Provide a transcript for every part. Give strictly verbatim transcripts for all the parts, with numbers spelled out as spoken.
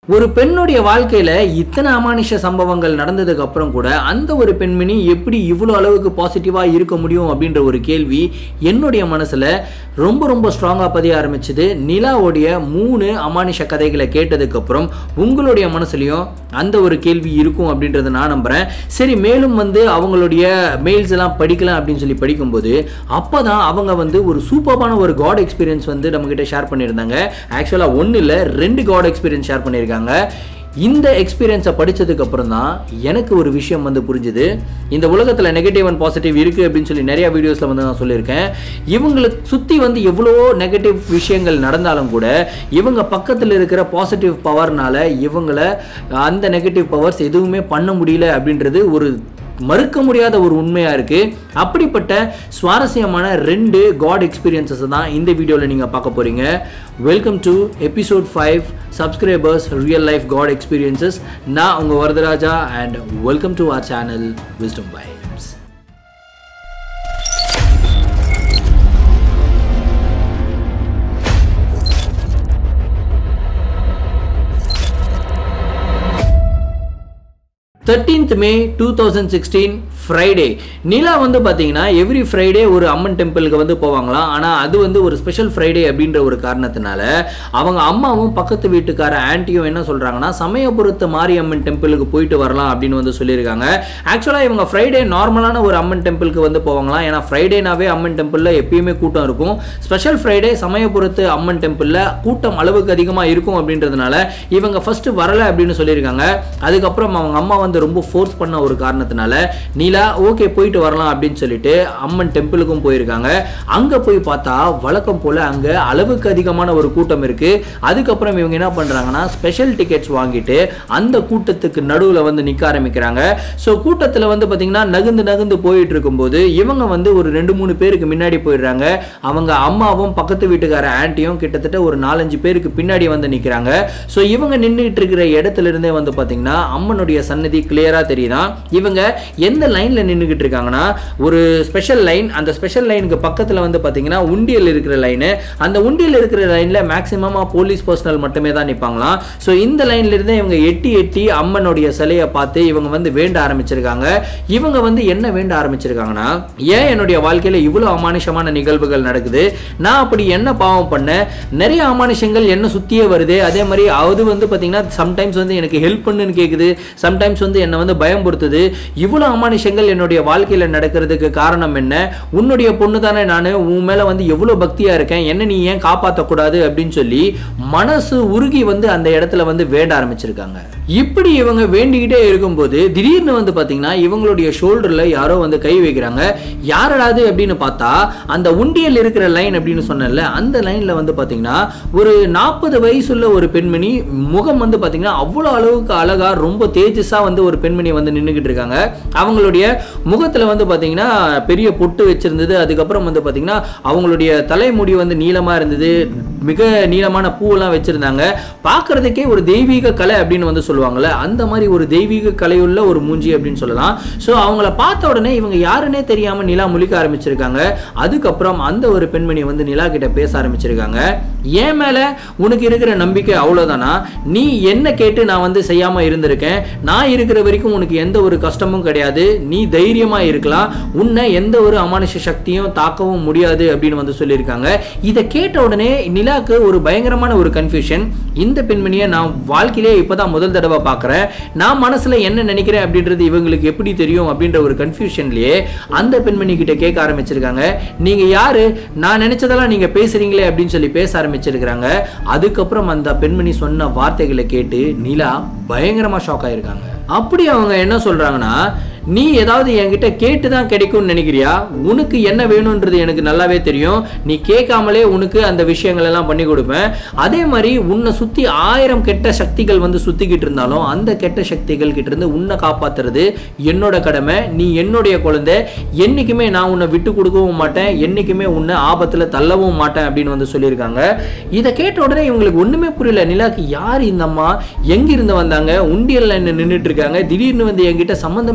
ஒரு பெண்ணுடைய வாழ்க்கையில இத்தனை அமானுஷ சம்பவங்கள் நடந்ததுக்கு அப்புறம் கூட அந்த ஒரு பெண்மணி எப்படி இவ்வளோ அளவுக்கு பாசிட்டிவா இருக்க முடியும் அப்படின்ற ஒரு கேள்வி என்னுடைய மனசுல ரொம்ப ரொம்ப ஸ்ட்ராங்கா பதிய ஆரம்பிச்சது. நிலாவுடைய மூணு அமானுஷ கதைகளை கேட்டதுக்கு அப்புறம் உங்களுடைய மனசுலயும் அந்த ஒரு கேள்வி இருக்கும் அப்படின்றத நான் நம்புறேன். சரி, மேலும் வந்து அவங்களுடைய மெயில்ஸ் எல்லாம் படிக்கலாம் அப்படின்னு சொல்லி படிக்கும்போது அப்பதான் அவங்க வந்து ஒரு சூப்பரான ஒரு காட் எக்ஸ்பீரியன்ஸ் வந்து நம்ம கிட்ட ஷேர் பண்ணியிருந்தாங்க. ஆக்சுவலா ஒன்னு இல்ல ரெண்டு காட் எக்ஸ்பீரியன்ஸ் ஷேர் பண்ணியிருக்காங்க. இந்த எக்ஸ்பீரியன்ஸை படிச்சதுக்கு அப்புறம் தான் எனக்கு ஒரு விஷயம் வந்து புரிஞ்சுது. இந்த உலகத்தில் நெகட்டிவ் அண்ட் பாசிட்டிவ் இருக்கு அப்படின்னு சொல்லி நிறைய வீடியோஸ்ல வந்து நான் சொல்லியிருக்கேன். இவங்களுக்கு சுத்தி வந்து எவ்வளோ நெகட்டிவ் விஷயங்கள் நடந்தாலும் கூட இவங்க பக்கத்தில் இருக்கிற பாசிட்டிவ் பவர்னால இவங்கள அந்த நெகட்டிவ் பவர்ஸ் எதுவுமே பண்ண முடியல அப்படின்றது ஒரு மறுக்க முடியாத ஒரு உண்மையா இருக்கு. அப்படிப்பட்ட சுவாரஸ்யமான ரெண்டு காட் எக்ஸ்பீரியன்சஸ் தான் இந்த வீடியோவில் நீங்க பார்க்க போறீங்க. Welcome to episode five subscribers real life god experiences. நான் உங்க Varadaraja and welcome to our channel wisdom vibes. thirteenth May two thousand sixteen Friday. Nila வந்து பார்த்தீங்கன்னா எவ்ரி ஃப்ரைடே ஒரு அம்மன் டெம்பிளுக்கு வந்து போவாங்களாம். ஆனால் அது வந்து ஒரு ஸ்பெஷல் ஃப்ரைடே அப்படின்ற ஒரு காரணத்தினால அவங்க அம்மாவும் பக்கத்து வீட்டுக்கார ஆன்ட்டியும் என்ன சொல்கிறாங்கன்னா சமயபுரத்து மாரியம்மன் டெம்பிளுக்கு போயிட்டு வரலாம் அப்படின்னு வந்து சொல்லியிருக்காங்க. ஆக்சுவலாக இவங்க ஃப்ரைடே நார்மலான ஒரு அம்மன் டெம்பிளுக்கு வந்து போவாங்களாம். ஏன்னா ஃப்ரைடேனாவே அம்மன் டெம்பிளில் எப்பயுமே கூட்டம் இருக்கும். ஸ்பெஷல் ஃப்ரைடே சமயபுரத்து அம்மன் டெம்பிளில் கூட்டம் அளவுக்கு அதிகமாக இருக்கும் அப்படின்றதுனால இவங்க ஃபர்ஸ்ட் வரலை அப்படின்னு சொல்லியிருக்காங்க. அதுக்கப்புறம் அவங்க அம்மா வந்து ரொம்ப ஃபோர்ஸ் பண்ண ஒரு காரணத்தினால நீலா ஓகே போயிட்டு வரலாம் அப்படின்னு சொல்லிட்டு அம்மன் டெம்பிளுக்கும் போயிருக்காங்க. அங்க போய் பார்த்தா வழக்கம் போல அங்க அளவுக்கு அதிகமான ஒரு கூட்டம் இருக்கு. அதுக்கப்புறம் இவங்க என்ன பண்றாங்கன்னா ஸ்பெஷல் டிக்கெட்ஸ் வாங்கிட்டு அந்த கூட்டத்துக்கு நடுவில் வந்து நிக்க ஆரம்பிக்கிறாங்க. ஸோ கூட்டத்தில் வந்து பார்த்தீங்கன்னா நகுந்து நகுந்து போயிட்டு இருக்கும்போது இவங்க வந்து ஒரு ரெண்டு மூணு பேருக்கு முன்னாடி போயிடுறாங்க. அவங்க அம்மாவும் பக்கத்து வீட்டுக்கார ஆன்ட்டியும் கிட்டத்தட்ட ஒரு நாலஞ்சு பேருக்கு பின்னாடி வந்து நிற்கிறாங்க. ஸோ இவங்க நின்றுட்டு இருக்கிற இடத்துல இருந்தே வந்து பார்த்தீங்கன்னா அம்மனுடைய சன்னதி கிளியரா தெரியுதான். இவங்க எந்த லைன்ல நின்னுகிட்டு இருக்காங்கன்னா ஒரு ஸ்பெஷல் லைன். அந்த ஸ்பெஷல் லைனுக்கு பக்கத்துல வந்து பாத்தீங்கன்னா உண்டியல் இருக்கிற லைன். அந்த உண்டியல் இருக்கிற லைன்ல மேக்ஸிமமா போலீஸ் பர்சனல் மட்டுமே தான் நிப்பாங்களாம். சோ இந்த லைன்ல இருந்து இவங்க எட்டி எட்டி அம்மனுடைய சிலையை பார்த்து இவங்க வந்து வேண்ட ஆரம்பிச்சிருக்காங்க. இவங்க வந்து என்ன வேண்ட ஆரம்பிச்சிருக்காங்கன்னா, ஏன் என்னுடைய வாழ்க்கையில இவ்வளவு அமானுஷமான நிகழ்வுகள் நடக்குது, நான் அப்படி என்ன பாவம் பண்ண, நிறைய அமானுஷங்கள் என்ன சுத்தியே வருது, அதே மாதிரி அது வந்து பாத்தீங்கன்னா சம்டைம்ஸ் வந்து எனக்கு ஹெல்ப் பண்ணுன்னு கேக்குது, சம்டைம்ஸ் வந்து என்ன வந்து பயம்படுத்துது, இவ்வளவு அமானுஷங்கள் என்னுடைய வாழ்க்கையில நடக்கிறதுக்கு காரணம் என்ன, உன்னுடைய பொண்ணு தானே நானு, உன் மேல வந்து எவ்வளவு பக்தியா இருக்கேன், என்ன நீ ஏன் காப்பாற்ற கூடாது அப்படின்னு சொல்லி மனசு உருகி வந்து அந்த இடத்துல வந்து வேண்ட ஆரம்பிச்சிருக்காங்க. இப்படி இவங்க வேண்டிக்கிட்டே இருக்கும்போது திடீர்னு வந்து பாத்தீங்கன்னா இவங்களுடைய ஷோல்டர்ல யாரோ வந்து கை வைக்கிறாங்க. யாரடாது அப்படின்னு பார்த்தா அந்த உண்டியல் இருக்கிற லைன் அப்படின்னு சொன்னல அந்த லைன்ல வந்து பாத்தீங்கன்னா ஒரு நாற்பது வயசுள்ள ஒரு பெண்மணி, முகம் வந்து பாத்தீங்கன்னா அவ்வளவு அளவுக்கு அழகா ரொம்ப தேஜஸா வந்து ஒரு பெண்மணி வந்து நின்னுகிட்டு இருக்காங்க. அவங்களுடைய முகத்துல வந்து பாத்தீங்கன்னா பெரிய பொட்டு வச்சிருந்தது. அதுக்கப்புறம் வந்து பாத்தீங்கன்னா அவங்களுடைய தலைமுடி வந்து நீளமா இருந்தது. மிக நீளமான பூவெல்லாம் வச்சிருந்தாங்க. பார்க்கறதுக்கே ஒரு தெய்வீக கலை அப்படின்னு வந்து சொல்லுவாங்கல்ல, அந்த மாதிரி ஒரு தெய்வீக கலையுள்ள ஒரு மூஞ்சி அப்படின்னு சொல்லலாம். ஸோ அவங்கள பார்த்த உடனே இவங்க யாருன்னே தெரியாம நிலா முழிக்க ஆரம்பிச்சிருக்காங்க. அதுக்கப்புறம் அந்த ஒரு பெண்மணி வந்து நிலா கிட்ட பேச ஆரம்பிச்சிருக்காங்க. ஏன் மேல உனக்கு இருக்கிற நம்பிக்கை அவ்வளவுதானா, நீ என்ன கேட்டு நான் வந்து செய்யாம இருந்திருக்கேன், நான் இருக்கிற வரைக்கும் உனக்கு எந்த ஒரு கஷ்டமும் கிடையாது, நீ தைரியமா இருக்கலாம், உன்னை எந்த ஒரு அமானுஷ சக்தியும் தாக்கவும் முடியாது அப்படின்னு வந்து சொல்லியிருக்காங்க. இதை கேட்ட உடனே நிலாக்கு ஒரு பயங்கரமான ஒரு கன்ஃபியூஷன். இந்த பெண்மணியை நான் வாழ்க்கையிலே இப்பதான் முதல் தடவை பார்க்கிறேன், நான் மனசுல என்ன நினைக்கிறேன் அப்படின்றது இவங்களுக்கு எப்படி தெரியும் அப்படின்ற ஒரு கன்ஃபியூஷன்லயே அந்த பெண்மணி கிட்ட கேட்க ஆரம்பிச்சிருக்காங்க. நீங்க யாரு, நான் நினைச்சதெல்லாம் நீங்க பேசுறீங்களே அப்படின்னு சொல்லி பேச ஆரம்பிச்சிருக்காங்க. அதுக்கப்புறம் அந்த பெண்மணி சொன்ன வார்த்தைகளை கேட்டு நிலா பயங்கரமா ஷாக் ஆயிருக்காங்க. அப்படி அவங்க என்ன சொல்றாங்கன்னா, நீ ஏதாவது என்கிட்ட கேட்டு தான் கிடைக்கும்னு நினைக்கிறியா, உனக்கு என்ன வேணும்ன்றது எனக்கு நல்லாவே தெரியும், நீ கேட்காமலே உனக்கு அந்த விஷயங்கள் எல்லாம் பண்ணி கொடுப்பேன். அதே மாதிரி உன்னை சுத்தி ஆயிரம் கெட்ட சக்திகள் வந்து சுத்திக்கிட்டு இருந்தாலும் அந்த கெட்ட சக்திகள் கிட்ட இருந்து உன்னை காப்பாத்துறது என்னோட கடமை, நீ என்னுடைய குழந்தை, என்னைக்குமே நான் உன்னை விட்டு கொடுக்கவும் மாட்டேன், என்னைக்குமே உன்னை ஆபத்துல தள்ளவும் மாட்டேன் அப்படின்னு வந்து சொல்லியிருக்காங்க. இதை கேட்ட உடனே இவங்களுக்கு ஒண்ணுமே புரியல. நிலாக்கு யார் இந்த அம்மா, எங்கிருந்து வந்தாங்க, உண்டியல்ல என்ன நின்றுட்டு இருக்காங்க, திடீர்னு வந்து என்கிட்ட சம்பந்தம் இல்லாத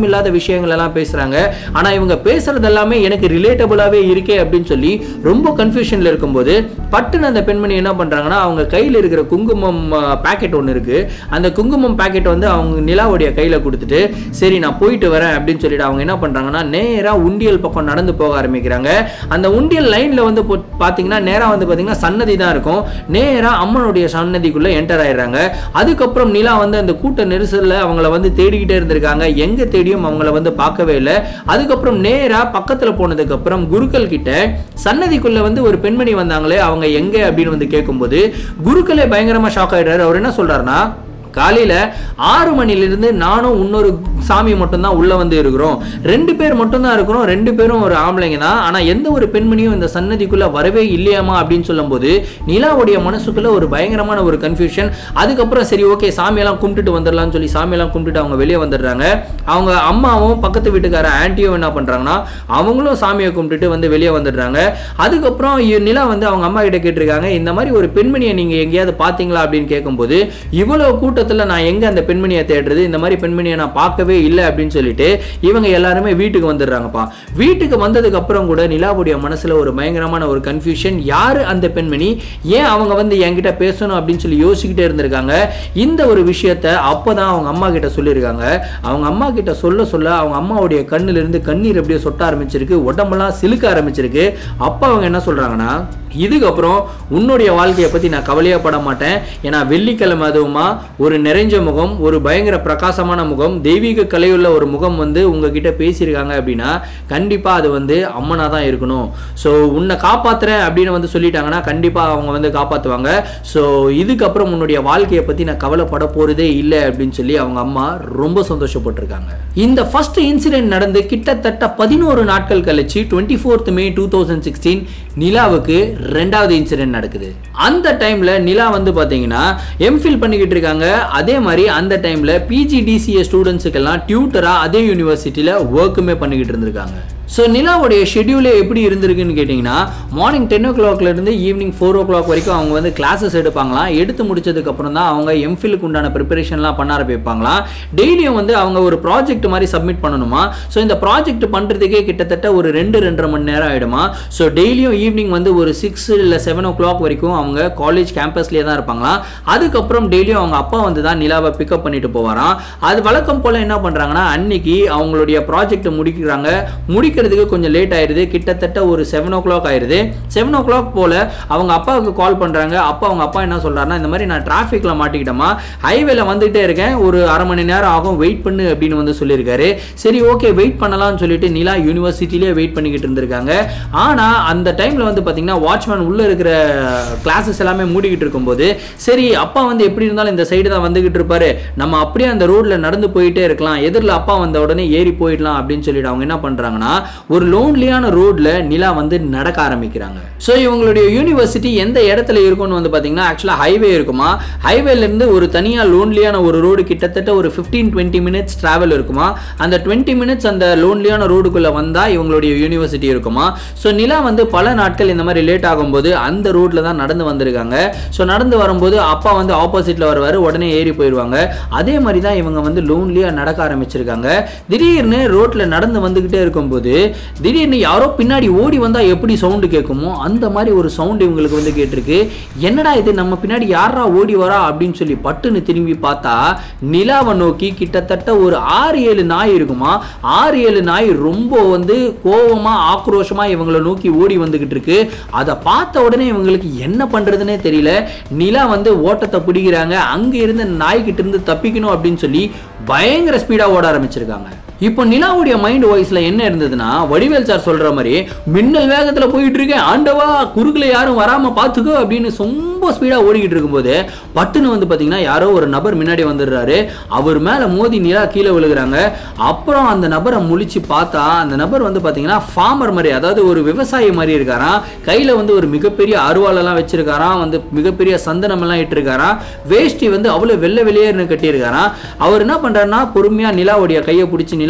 விஷயங்கள் எல்லாம் பேசுறாங்க. ஆனா இவங்க பேசுறது எல்லாமே எனக்கு ரிலேட்டபிளாவே இருக்கே அப்படின்னு சொல்லி ரொம்ப கன்ஃபியூஷன்ல இருக்கும்போது பட்டுன்னு அந்த பெண்மணி என்ன பண்றாங்கன்னா அவங்க கையில் இருக்கிற குங்குமம் பாக்கெட் ஒன்று இருக்கு. அந்த குங்குமம் பாக்கெட் வந்து அவங்க நிலாவுடைய கையில கொடுத்துட்டு சரி நான் போயிட்டு வரேன் அப்படின்னு சொல்லிட்டு அவங்க என்ன பண்றாங்கன்னா நேரா உண்டியல் பக்கம் நடந்து போக ஆரம்பிக்கிறாங்க. அந்த உண்டியல் லைன்ல வந்து பாத்தீங்கன்னா நேரா வந்து பாத்தீங்கன்னா சன்னதி தான் இருக்கும். நேரா அம்மனுடைய சன்னதிக்குள்ள என்டர் ஆயிடுறாங்க. அதுக்கப்புறம் நிலா வந்து அந்த கூட்ட நெரிசல்ல அவங்கள வந்து தேடிக்கிட்டே இருந்திருக்காங்க. எங்க தேடியும் அவங்கள வந்து பார்க்கவே இல்லை. அதுக்கப்புறம் நேரா பக்கத்துல போனதுக்கு அப்புறம் குருக்கள் கிட்ட சன்னதிக்குள்ள வந்து ஒரு பெண்மணி வந்தாங்களே அவங்க எங்க அப்படின்னு வந்து கேட்கும்போது குருக்களே பயங்கரமா ஷாக் ஆயிடுறாரு. அவர் என்ன சொல்றாருன்னா காலையில ஆறு மணிலிருந்து நானும் இன்னொரு சாமி மட்டும் தான் உள்ள வந்து இருக்கிறோம். ரெண்டு பேர் மட்டும் தான் இருக்கிறோம். ரெண்டு பேரும் ஒரு ஆம்பளைங்க தான். ஆனா எந்த ஒரு பெண்மணியும் இந்த சன்னதிக்குள்ள வரவே இல்லையாமா அப்படின்னு சொல்லும் போது நிலாவுடைய மனசுக்குள்ள ஒரு பயங்கரமான ஒரு கன்ஃபியூஷன். அதுக்கப்புறம் சரி ஓகே சாமியெல்லாம் கும்பிட்டுட்டு வந்துடலாம்னு சொல்லி சாமியெல்லாம் கும்பிட்டுட்டு அவங்க வெளியே வந்துடுறாங்க. அவங்க அம்மாவும் பக்கத்து வீட்டுக்கார ஆன்ட்டியும் என்ன பண்றாங்கன்னா அவங்களும் சாமியை கும்பிட்டுட்டு வந்து வெளியே வந்துடுறாங்க. அதுக்கப்புறம் நிலா வந்து அவங்க அம்மா கிட்ட கேட்டிருக்காங்க இந்த மாதிரி ஒரு பெண்மணியை நீங்க எங்கேயாவது பாத்தீங்களா அப்படின்னு கேட்கும்போது இவ்வளவு கூட்ட நான் எங்க அந்த பெண்மணியை தேடுறது, இந்த மாதிரி பெண்மணியை நான் பார்க்கவே இல்லை அப்படின்னு சொல்லிட்டு இவங்க எல்லாருமே வீட்டுக்கு வந்துடுறாங்கப்பா. வீட்டுக்கு வந்ததுக்கு அப்புறம் கூட நிலாவுடைய மனசுல ஒரு பயங்கரமான ஒரு கன்ஃபியூஷன். யாரு அந்த பெண்மணி, ஏன் அவங்க வந்து என்கிட்ட பேசணும் அப்படின்னு சொல்லி யோசிச்சுக்கிட்டே இருந்திருக்காங்க. இந்த ஒரு விஷயத்தை அப்பதான் அவங்க அம்மா கிட்ட சொல்லியிருக்காங்க. அவங்க அம்மா கிட்ட சொல்ல சொல்ல அவங்க அம்மாவுடைய கண்ணுல இருந்து கண்ணீர் அப்படியே சொட்ட ஆரம்பிச்சிருக்கு. உடம்பெல்லாம் சிலுக்க ஆரம்பிச்சிருக்கு. அப்ப அவங்க என்ன சொல்றாங்கன்னா இதுக்கப்புறம் உன்னுடைய வாழ்க்கையை பத்தி நான் கவலையே பட மாட்டேன். ஏன்னா வெள்ளிக்கிழமை அதுவுமா ஒரு நிறைஞ்ச முகம், ஒரு பயங்கர பிரகாசமான முகம், தெய்வீக கலையுள்ள ஒரு முகம் வந்து உங்ககிட்ட பேசியிருக்காங்க அப்படின்னா கண்டிப்பா அது வந்து அம்மனா தான் இருக்கணும். ஸோ உன்னை காப்பாத்துறேன் அப்படின்னு வந்து சொல்லிட்டாங்கன்னா கண்டிப்பா அவங்க வந்து காப்பாத்துவாங்க. ஸோ இதுக்கப்புறம் உன்னுடைய வாழ்க்கையை பத்தி நான் கவலைப்பட போறதே இல்லை அப்படின்னு சொல்லி அவங்க அம்மா ரொம்ப சந்தோஷப்பட்டிருக்காங்க. இந்த ஃபர்ஸ்ட் இன்சிடென்ட் நடந்து கிட்டத்தட்ட பதினோரு நாட்கள் கழிச்சு twenty fourth May two thousand sixteen நிலாவுக்கு ரெண்டாவது இன்சிடென்ட் நடக்குது. அந்த டைம்ல நிலா வந்து பாத்தீங்கன்னா எம்ஃபில் பண்ணிக்கிட்டு இருக்காங்க. அதே மாதிரி அந்த டைம்ல பிஜிடிசிஏ ஸ்டூடெண்ட்ஸுக்கு எல்லாம் டியூட்டரா அதே யூனிவர்சிட்டியில ஒர்க்குமே பண்ணிக்கிட்டு இருந்திருக்காங்க. ஸோ நிலாவுடைய ஷெடியூலே எப்படி இருந்திருக்குன்னு கேட்டிங்கன்னா மார்னிங் டென் ஓ கிளாக்லேருந்து ஈவினிங் ஃபோர் ஓ கிளாக் வரைக்கும் அவங்க வந்து கிளாஸஸ் எடுப்பாங்களாம். எடுத்து முடிச்சதுக்கப்புறம் தான் அவங்க எம்ஃபிலுக்கு உண்டான ப்ரிப்பரேஷன்லாம் பண்ண ஆரம்பிப்பாங்களாம். டெய்லியும் வந்து அவங்க ஒரு ப்ராஜெக்ட் மாதிரி சப்மிட் பண்ணணுமா. ஸோ இந்த ப்ராஜெக்ட் பண்ணுறதுக்கே கிட்டத்தட்ட ஒரு ரெண்டு ரெண்டரை மணி நேரம் ஆகிடுமா. ஸோ டெய்லியும் ஈவினிங் வந்து ஒரு சிக்ஸ் இல்லை செவன் ஓ கிளாக் வரைக்கும் அவங்க காலேஜ் கேம்பஸ்லேயே தான் இருப்பாங்களாம். அதுக்கப்புறம் டெய்லியும் அவங்க அப்பா வந்து தான் நிலாவை பிக்கப் பண்ணிட்டு போவாராம். அது வழக்கம் போல் என்ன பண்ணுறாங்கன்னா அன்னைக்கு அவங்களுடைய ப்ராஜெக்ட் முடிக்கிறாங்க. முடிக்க கொஞ்சம் லேட் ஆயிருது. கிட்டத்தட்ட ஒரு செவன் ஓ கிளாக் ஆயிருது. செவன் ஓ கிளாக் போல அவங்க அப்பாவுக்கு கால் பண்றாங்க. அப்பா அவங்க அப்பா என்ன சொல்றாருன்னா இந்த மாதிரி நான் டிராஃபிக்ல மாட்டிக்கிட்டமா, ஹைவேல வந்துட்டே இருக்கேன், ஒரு அரை மணி நேரம் ஆகும், வெயிட் பண்ணு அப்படின்னு வந்து சொல்லியிருக்காரு. சரி ஓகே வெயிட் பண்ணலாம்னு சொல்லிட்டு நிலா யூனிவர்சிட்டிலேயே வெயிட் பண்ணிக்கிட்டு இருந்திருக்காங்க. ஆனா அந்த டைம்ல வந்து பாத்தீங்கன்னா வாட்ச்மேன் உள்ள இருக்கிற கிளாஸஸ் எல்லாமே மூடிக்கிட்டு இருக்கும்போது சரி அப்பா வந்து எப்படி இருந்தாலும் இந்த சைடு தான் வந்துகிட்டு இருப்பாரு, நம்ம அப்படியே அந்த ரோட்ல நடந்து போயிட்டே இருக்கலாம், எதிரில் அப்பா வந்த உடனே ஏறி போயிடலாம் அப்படின்னு சொல்லிட்டு அவங்க என்ன பண்றாங்கன்னா ஒரு லோன்லியான ரோட்ல நிலா வந்து நடக்க ஆரம்பிக்கிறாங்க. சோ இவங்களுடைய யூனிவர்சிட்டி எந்த இடத்துல இருக்கும்னு வந்து பாத்தீங்கன்னா ஆக்சுவலா ஹைவே இருக்குமா. ஹைவேல இருந்து ஒரு தனியா லோன்லியான ஒரு ரோடு கிட்டத்தட்ட ஒரு ஃபிஃப்டீன் டுவெண்ட்டி மினிட்ஸ் டிராவல் இருக்குமா. அந்த டுவெண்ட்டி மினிட்ஸ் அந்த லோன்லியான ரோடுக்குள்ள வந்தா இவங்களுடைய யூனிவர்சிட்டி இருக்குமா. சோ நிலா வந்து பல நாட்கள் இந்த மாதிரி லேட் ஆகும்போது அந்த ரோட்ல தான் நடந்து வந்திருக்காங்க. சோ நடந்து வரும்போது அப்பா வந்து ஆப்போசிட்ல வருவாரு, உடனே ஏறி போயிடுவாங்க. அதே மாதிரி தான் இவங்க வந்து லோன்லியா நடக்க ஆரம்பிச்சிருக்காங்க. திடீர்னு ரோட்ல நடந்து வந்துகிட்டே இருக்கும்போது திடீர்னு யாரோ பின்னாடி ஓடி வந்தா எப்படி சவுண்ட் கேட்குமோ அந்த மாதிரி ஒரு சவுண்ட் இவங்களுக்கு வந்து கேட்டிருக்கு. என்னடா இது நம்ம பின்னாடி யாரா ஓடி வரா அப்படின்னு சொல்லி பட்டுன்னு திரும்பி பார்த்தா நிலாவை நோக்கி கிட்டத்தட்ட ஒரு ஆறு ஏழு நாய் இருக்குமா. ஆறு ஏழு நாய் ரொம்ப வந்து கோவமா ஆக்ரோஷமா இவங்களை நோக்கி ஓடி வந்துகிட்டு இருக்கு. அதை பார்த்த உடனே இவங்களுக்கு என்ன பண்றதுன்னே தெரியல. நிலா வந்து ஓட்டத்தை பிடிக்கிறாங்க. அங்க இருந்து நாய்கிட்ட இருந்து தப்பிக்கணும் அப்படின்னு சொல்லி பயங்கர ஸ்பீடா ஓட ஆரம்பிச்சிருக்காங்க. இப்போ நிலாவுடைய மைண்ட் வாய்ஸ்ல என்ன இருந்ததுன்னா வடிவேல் சார் சொல்ற மாதிரி மின்னல் வேகத்துல போயிட்டு இருக்கேன், ஆண்டவா குறுக்குல யாரும் வராம பாத்துக்கோ அப்படின்னு ரொம்ப ஸ்பீடா ஓடிக்கிட்டு இருக்கும்போது பட்டுன்னு வந்து பாத்தீங்கன்னா யாரோ ஒரு நபர் முன்னாடி வந்துடுறாரு. அவர் மேல மோதி நிலா கீழே விழுகிறாங்க. அப்புறம் அந்த நபரை முழிச்சு பார்த்தா அந்த நபர் வந்து பாத்தீங்கன்னா ஃபார்மர் மாதிரி, அதாவது ஒரு விவசாயி மாதிரி இருக்காராம். கையில வந்து ஒரு மிகப்பெரிய அருவாளெல்லாம் வச்சிருக்காராம், வந்து மிகப்பெரிய சந்தனம் எல்லாம் இட்டிருக்காராம். வேஷ்டி வந்து அவ்வளவு வெள்ளை வெளியேன்னு கட்டியிருக்காராம். அவர் என்ன பண்றாருன்னா பொறுமையா நிலாவுடைய கையை பிடிச்சி நிலா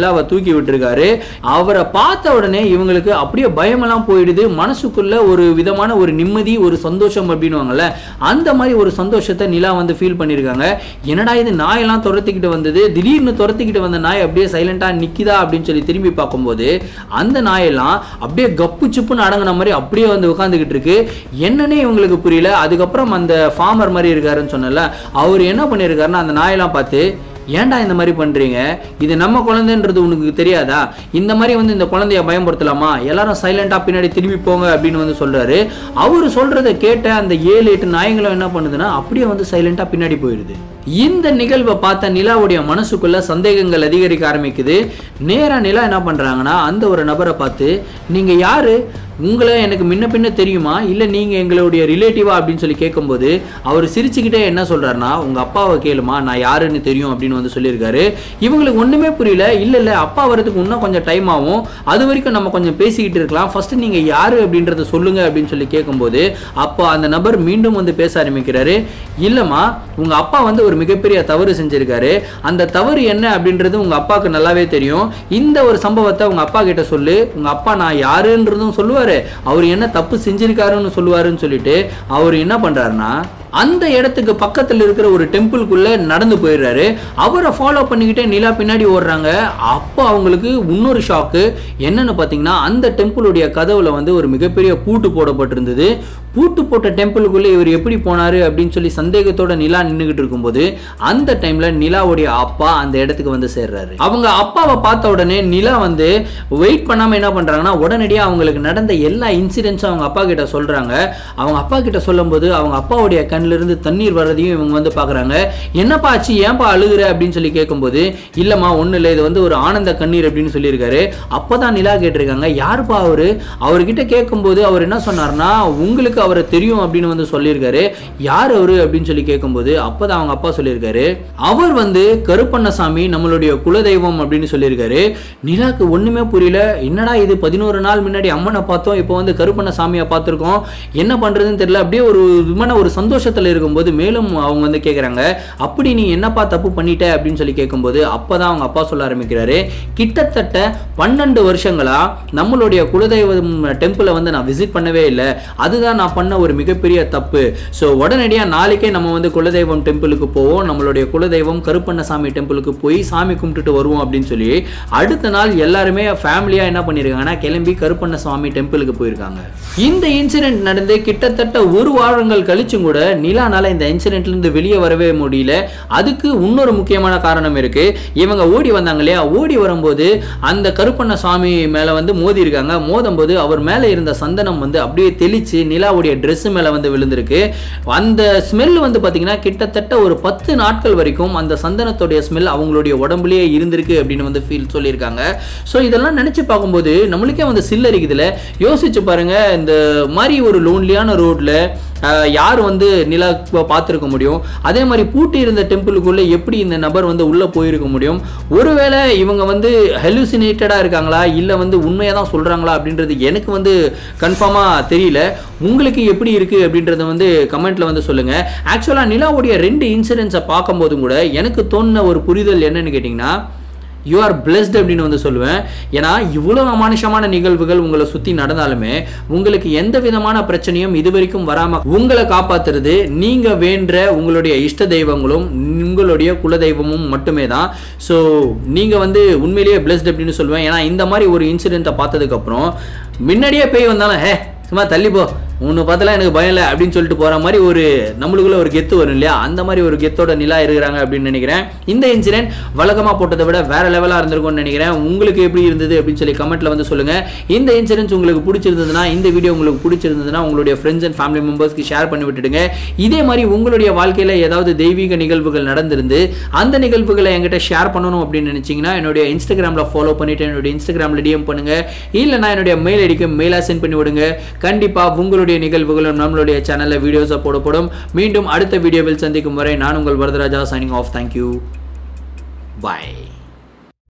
நிலாவை தூக்கி விட்டுருக்காரு. அவரை பார்த்த உடனே இவங்களுக்கு அப்படியே பயமெல்லாம் போயிடுது. மனசுக்குள்ள ஒரு விதமான ஒரு நிம்மதி, ஒரு சந்தோஷம் அப்படின்னுவாங்கல்ல, அந்த மாதிரி ஒரு சந்தோஷத்தை நிலா வந்து ஃபீல் பண்ணியிருக்காங்க. என்னடா இது நாயெல்லாம் துரத்திக்கிட்டு வந்தது, திடீர்னு துரத்திக்கிட்டு வந்த நாய் அப்படியே சைலண்டா நிக்கிதா அப்படின்னு சொல்லி திரும்பி பார்க்கும்போது அந்த நாயெல்லாம் அப்படியே கப்பு சுப்புன்னு அடங்கின மாதிரி அப்படியே வந்து உட்காந்துக்கிட்டு இருக்கு. என்னன்னே இவங்களுக்கு புரியல. அதுக்கப்புறம் அந்த ஃபார்மர் மாதிரி இருக்காருன்னு சொன்னல, அவர் என்ன பண்ணியிருக்காருன்னா அந்த நாயெல்லாம் பார்த்து, ஏன்டா இந்த மாதிரி பண்றீங்க, இது நம்ம குழந்தைன்றது உனக்கு தெரியாதா, இந்த மாதிரி வந்து இந்த குழந்தைய பயன்படுத்தலாமா, எல்லாரும் சைலண்டா பின்னாடி திரும்பி போங்க அப்படின்னு வந்து சொல்றாரு. அவரு சொல்றதை கேட்ட அந்த ஏழு எட்டு நாயங்களும் என்ன பண்ணுதுன்னா அப்படியே வந்து சைலண்டா பின்னாடி போயிடுது. இந்த நிகழ்வை பார்த்த நிலாவுடைய மனசுக்குள்ள சந்தேகங்கள் அதிகரிக்க ஆரம்பிக்குது. நேரா நிலா என்ன பண்றாங்கன்னா அந்த ஒரு நபரை பார்த்து, நீங்க யாரு, உங்களை எனக்கு முன்ன பின்ன தெரியுமா, இல்லை நீங்கள் எங்களுடைய ரிலேட்டிவா அப்படின்னு சொல்லி கேட்கும்போது அவர் சிரிச்சுக்கிட்டே என்ன சொல்கிறாருன்னா, உங்கள் அப்பாவை கேளுமா, நான் யாருன்னு தெரியும் அப்படின்னு வந்து சொல்லியிருக்காரு. இவங்களுக்கு ஒன்றுமே புரியல. இல்லை இல்லை அப்பா வரதுக்கு இன்னும் கொஞ்சம் டைம் ஆகும், அது வரைக்கும் நம்ம கொஞ்சம் பேசிக்கிட்டு இருக்கலாம், ஃபஸ்ட்டு நீங்கள் யார் அப்படின்றத சொல்லுங்கள் அப்படின்னு சொல்லி கேட்கும்போது அப்போ அந்த நபர் மீண்டும் வந்து பேச ஆரம்பிக்கிறாரு. இல்லைம்மா, உங்கள் அப்பா வந்து ஒரு மிகப்பெரிய தவறு செஞ்சுருக்காரு, அந்த தவறு என்ன அப்படின்றது உங்கள் அப்பாவுக்கு நல்லாவே தெரியும், இந்த ஒரு சம்பவத்தை உங்கள் அப்பா கிட்ட சொல்லு, உங்கள் அப்பா நான் யாருன்றதும் சொல்லுவார், அவர் என்ன தப்பு செஞ்சிருக்காருன்னு சொல்லுவாருன்னு சொல்லிட்டு அவர் என்ன பண்றாருன்னா அந்த இடத்துக்கு பக்கத்தில் இருக்கிற ஒரு டெம்பிள்குள்ள நடந்து போயிடுறாரு. அவரை ஃபாலோ பண்ணிக்கிட்டே நிலா பின்னாடி ஓடுறாங்க. அப்போ அவங்களுக்கு இன்னொரு ஷாக்கு என்னன்னு பார்த்தீங்கன்னா, அந்த டெம்பிளுடைய கதவுல வந்து ஒரு மிகப்பெரிய பூட்டு போடப்பட்டிருந்தது. பூட்டு போட்ட டெம்பிளுக்குள்ளே இவர் எப்படி போனாரு அப்படின்னு சொல்லி சந்தேகத்தோட நிலா நின்றுகிட்டு இருக்கும்போது அந்த டைம்ல நிலாவுடைய அப்பா அந்த இடத்துக்கு வந்து சேர்றாரு. அவங்க அப்பாவை பார்த்த உடனே நிலா வந்து வெயிட் பண்ணாம என்ன பண்றாங்கன்னா உடனடியாக அவங்களுக்கு நடந்த எல்லா இன்சிடென்ட்ஸும் அவங்க அப்பா கிட்ட சொல்றாங்க. அவங்க அப்பா கிட்ட சொல்லும் போது அவங்க அப்பாவுடைய கண்ணில இருந்து தண்ணீர் வர்றதையும் இவங்க வந்து பாக்குறாங்க. என்னப்பா ஆச்சு, ஏன்பா அழுகுற அப்படின்னு சொல்லி கேட்கும்போது, இல்லம்மா ஒண்ணு இல்லை, இது வந்து ஒரு ஆனந்த கண்ணீர் அப்படின்னு சொல்லியிருக்காரு. அப்பதான் நிலா கேட்டிருக்காங்க, யாருப்பா அவரு, அவர்கிட்ட கேட்கும்போது அவர் என்ன சொன்னார்னா உங்களுக்கு அவரை தெரியும் அப்படின்னு வந்து சொல்லியிருக்காரு. யார் அவரு அப்படின்னு சொல்லி கேட்கும்போது அப்பதான் அவங்க அப்பா சொல்லியிருக்காரு, அவர் வந்து கருப்பண்ணசாமி நம்மளுடைய குலதெய்வம் அப்படின்னு சொல்லியிருக்காரு. நிலாக்கு ஒண்ணுமே புரியல. என்னடா இது, பதினோரு நாள் முன்னாடி அம்மனை பார்த்தோம், இப்போ வந்து கருப்பண்ணசாமியை பார்த்திருக்கோம், என்ன பண்றதுன்னு தெரியல. அப்படியே ஒரு விமான ஒரு சந்தோஷத்துல இருக்கும்போது மேலும் அவங்க வந்து கேட்குறாங்க, அப்படி நீ என்னப்பா தப்பு பண்ணிட்ட அப்படின்னு சொல்லி கேட்கும்போது அப்பதான் அவங்க அப்பா சொல்ல ஆரம்பிக்கிறாரு, கிட்டத்தட்ட பன்னெண்டு வருஷங்களா நம்மளுடைய குலதெய்வம் டெம்பிளை வந்து நான் விசிட் பண்ணவே இல்லை, அதுதான் நான் பண்ண ஒரு மிகப்பெரிய தப்பு. ஸோ உடனடியாக நாளைக்கே நம்ம வந்து குலதெய்வம் டெம்பிளுக்கு போவோம், நம்மளுடைய குலதெய்வம் கருப்பண்ணசாமி டெம்பிளுக்கு போய் சாமி கும்பிட்டுட்டு வருவோம் அப்படின்னு சொல்லி அடுத்த நாள் எல்லாருமே ஃபேமிலியாக என்ன பண்ணியிருக்காங்கன்னா கிளம்பி கருப்பண்ணசாமி டெம்பிளுக்கு போயிருக்காங்க. இந்த இன்சிடென்ட் நடந்து கிட்டத்தட்ட ஒரு வாரங்கள் கழிச்சும் கூட நிலானால இந்த இன்சிடென்ட்ல இருந்து வெளியே வரவே முடியல. அதுக்கு இன்னொரு முக்கியமான காரணம் இருக்கு. இவங்க ஓடி வந்தாங்க இல்லையா, ஓடி வரும்போது அந்த கருப்பண்ணசாமி மேல வந்து மோதி இருக்காங்க. மோதும் போது அவர் மேல இருந்த சந்தனம் வந்து அப்படியே தெளிச்சு நிலாவுடைய ட்ரெஸ் மேல வந்து விழுந்திருக்கு. அந்த ஸ்மெல் வந்து பாத்தீங்கன்னா கிட்டத்தட்ட ஒரு பத்து நாட்கள் வரைக்கும் அந்த சந்தனத்துடைய ஸ்மெல் அவங்களுடைய உடம்புலயே இருந்திருக்கு அப்படின்னு வந்து ஃபீல் சொல்லியிருக்காங்க. ஸோ இதெல்லாம் நினைச்சு பார்க்கும்போது நம்மளுக்கே வந்து சில்லரிக்குதுல. யோசிச்சு பாருங்க, இந்த மாதிரி ஒரு லோன்லியான ரோட்ல யார் வந்து நிலா பார்த்துருக்க முடியும், அதே மாதிரி பூட்டி இருந்த டெம்பிளுக்குள்ள எப்படி இந்த நபர் வந்து உள்ள போயிருக்க முடியும், ஒருவேளை இவங்க வந்து ஹெலுசினேட்டடா இருக்காங்களா இல்லை வந்து உண்மையாக தான் சொல்றாங்களா அப்படின்றது எனக்கு வந்து கன்ஃபார்மா தெரியல. உங்களுக்கு எப்படி இருக்கு அப்படின்றத வந்து கமெண்ட்ல வந்து சொல்லுங்க. ஆக்சுவலா நிலாவுடைய ரெண்டு இன்சிடென்ட்ஸை பார்க்கும்போதும் கூட எனக்கு தோணுன ஒரு புரிதல் என்னன்னு கேட்டிங்கன்னா, யூ ஆர் பிளஸ்ட் அப்படின்னு வந்து சொல்லுவேன். ஏன்னா இவ்வளவு அமானுஷமான நிகழ்வுகள் உங்களை சுற்றி நடந்தாலுமே உங்களுக்கு எந்த விதமான பிரச்சனையும் இது வரைக்கும் வராமல் உங்களை காப்பாற்றுறது நீங்கள் வேண்ட உங்களுடைய இஷ்ட தெய்வங்களும் உங்களுடைய குலதெய்வமும் மட்டுமே தான். ஸோ நீங்கள் வந்து உண்மையிலேயே பிளஸ்ட் அப்படின்னு சொல்லுவேன். ஏன்னா இந்த மாதிரி ஒரு இன்சிடென்ட்டை பார்த்ததுக்கப்புறம் முன்னாடியே பேய் வந்தாலும் ஹே சும்மா தள்ளிப்போ, உன்னை பார்த்தலாம் எனக்கு பயம் இல்லை அப்படின்னு சொல்லிட்டு போகிற மாதிரி ஒரு நம்மளுக்குள்ள ஒரு கெத்து வரும் இல்லையா, அந்த மாதிரி ஒரு கெத்தோட நிலா இருக்கிறாங்க அப்படின்னு நினைக்கிறேன். இந்த இன்சிடென்ட் வழக்கமாக போட்டதை விட வேற லெவலாக இருந்திருக்கும்னு நினைக்கிறேன். உங்களுக்கு எப்படி இருந்தது அப்படின்னு சொல்லி கமெண்ட்ல வந்து சொல்லுங்க. இந்த இன்சிடென்ட்ஸ் உங்களுக்கு பிடிச்சிருந்ததுன்னா, இந்த வீடியோ உங்களுக்கு பிடிச்சிருந்ததுன்னா உங்களுடைய ஃப்ரெண்ட்ஸ் அண்ட் ஃபேமிலி மெம்பர்ஸ்க்கு ஷேர் பண்ணி விட்டுடுங்க. இதே மாதிரி உங்களுடைய வாழ்க்கையில் ஏதாவது தெய்வீக நிகழ்வுகள் நடந்திருந்து அந்த நிகழ்வுகளை என்கிட்ட ஷேர் பண்ணணும் அப்படின்னு நினைச்சீங்கன்னா என்னுடைய இன்ஸ்டாகிராமில் ஃபாலோ பண்ணிட்டு என்னுடைய இன்ஸ்டாகிராமில் டிஎம் பண்ணுங்க, இல்லைனா என்னுடைய மெயில் ஐடிக்கு மெயிலாக சென்ட் பண்ணி விடுங்க. கண்டிப்பாக உங்களுடைய நிகழ்வுகளும் நம்மளுடைய சேனல்ல வீடியோஸ் போடப்படும். மீண்டும் அடுத்த வீடியோவில் சந்திக்கும் வரை நான் உங்கள் Varadaraja signing off. Thank you, by.